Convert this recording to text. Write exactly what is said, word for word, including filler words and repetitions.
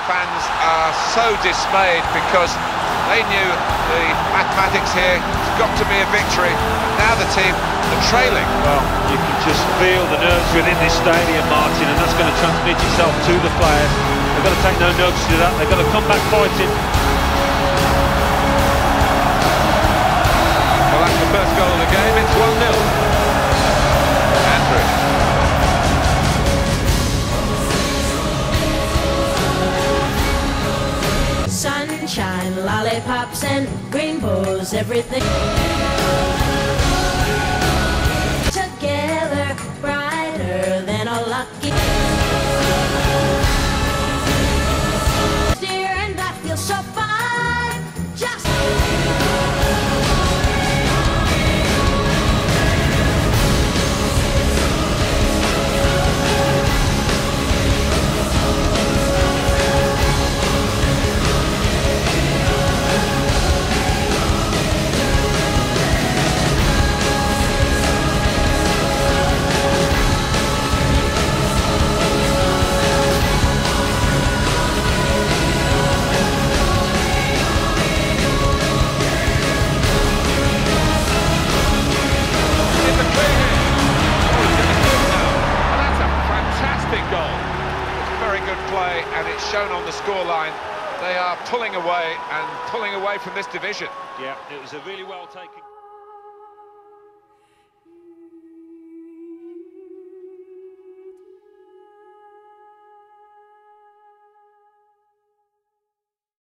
fans are so dismayed because they knew the mathematics here has got to be a victory. Now the team are trailing. Well, you can just feel the nerves within this stadium, Martin, and that's going to transmit itself to the players. They've got to take no notice of that. They've got to come back fighting. Well, that's the first goal of the game. It's one nil. Andrew. Sunshine, lollipops and rainbows, everything together, brighter than a lucky dear, and I feel so fine, just play, and it's shown on the scoreline. They are pulling away and pulling away from this division. Yeah, it was a really well taken.